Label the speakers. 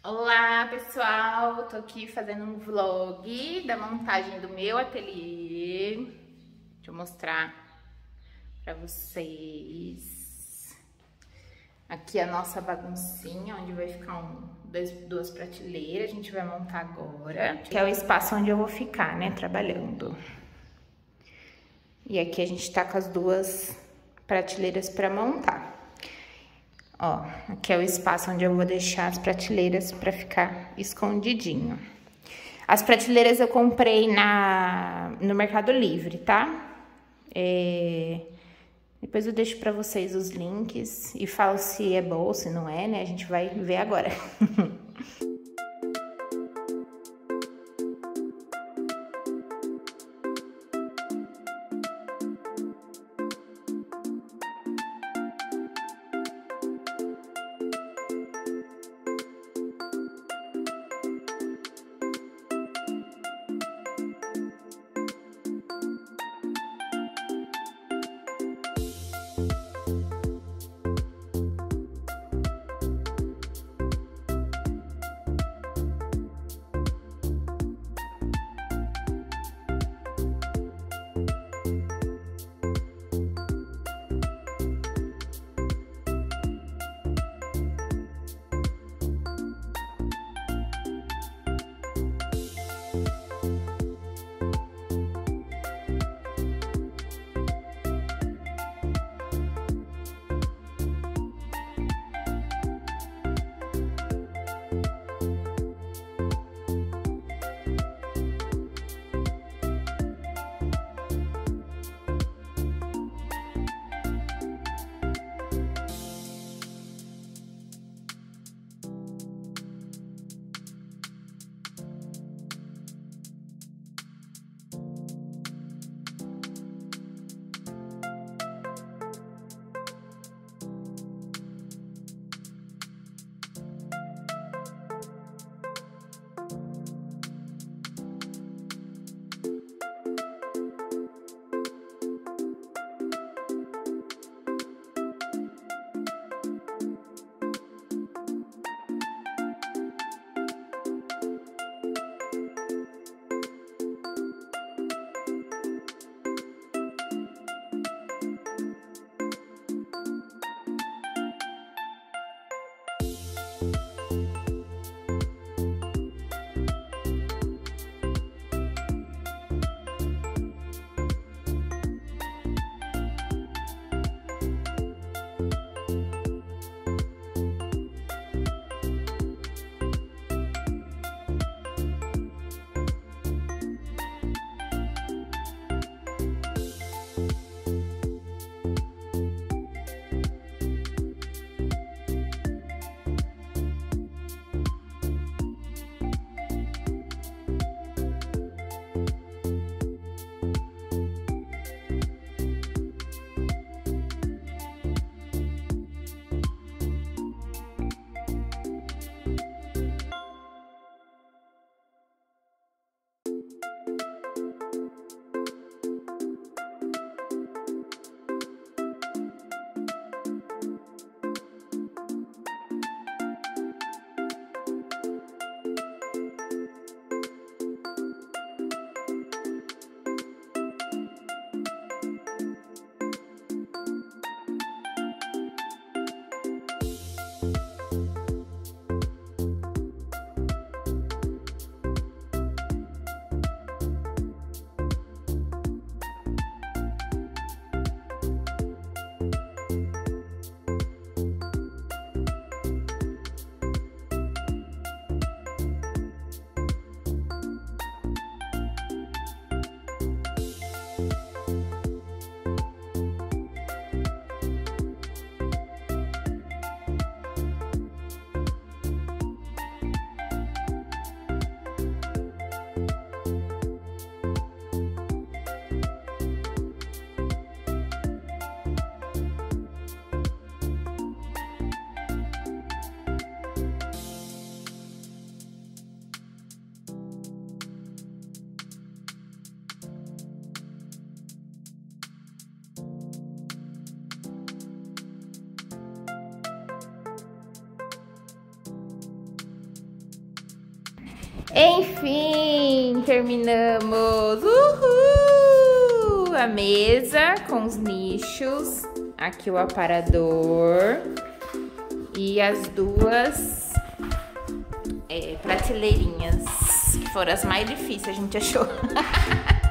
Speaker 1: Olá pessoal, tô aqui fazendo um vlog da montagem do meu ateliê. Deixa eu mostrar pra vocês. Aqui a nossa baguncinha, onde vai ficar duas prateleiras, a gente vai montar agora. Que é o espaço onde eu vou ficar, né, trabalhando. E aqui a gente tá com as duas prateleiras pra montar. Ó, aqui é o espaço onde eu vou deixar as prateleiras pra ficar escondidinho. As prateleiras eu comprei no Mercado Livre, tá? Depois eu deixo pra vocês os links e falo se é bom ou se não é, né? A gente vai ver agora. Enfim, terminamos. Uhul! A mesa com os nichos. Aqui o aparador. E as duas prateleirinhas, que foram as mais difíceis, a gente achou.